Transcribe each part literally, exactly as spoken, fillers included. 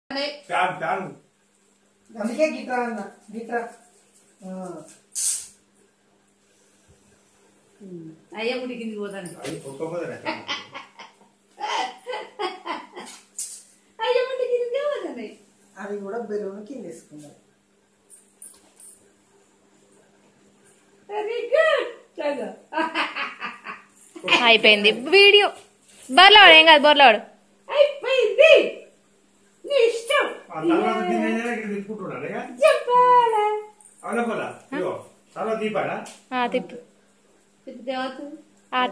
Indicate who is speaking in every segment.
Speaker 1: Fan fan
Speaker 2: అందుకే guitar అన్న guitar
Speaker 3: అయ్యా ముడి కింది పోతాను అయ్యా ముడి కింది పోతాను
Speaker 2: అది కూడా బెలూన్ కింద వేసుకున్నాం.
Speaker 3: Very good.
Speaker 4: అయిపోయింది వీడియో. బోర్లాడు ఏం కాదు, బోర్లాడు
Speaker 3: అయిపోయింది. నీ ఇష్టం.
Speaker 4: తిప్పు ఆట.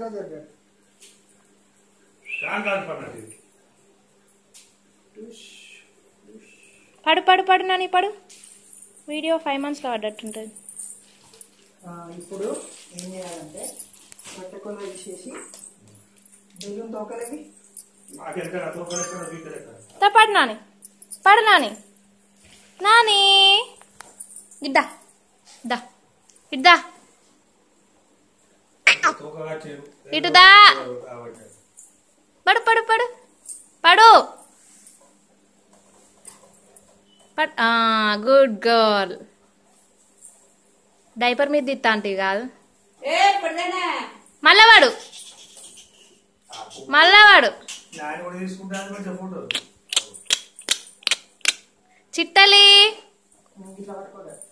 Speaker 4: పడు పడు పడు నాని పడు. వీడియో ఫైవ్ మంత్స్ లో పడ్డట్టుంటది.
Speaker 2: ఇప్పుడు ఏం చేయాలంటే పట్టకుండా తీసేసి బెలూన్ తోకలేవి
Speaker 4: పడు నాని, పడు నాని. నాని ఇద్దా దా ఇద్దా ఇటుదా. పడు పడు పడు పడు. Good girl. డైపర్ మీద తిత్తా అంటే కాదు. మళ్ళవాడు మళ్ళవాడు చిట్టలి